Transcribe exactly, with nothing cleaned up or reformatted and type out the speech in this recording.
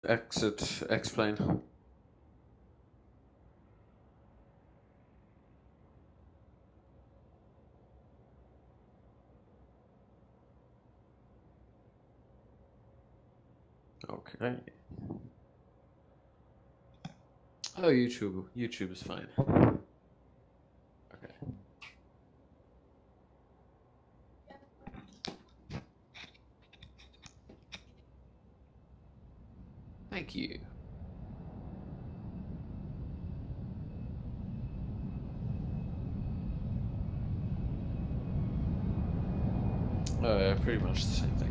exit X-Plane. Okay. Oh, YouTube. YouTube is fine. Okay. Thank you. Uh, pretty much the same thing.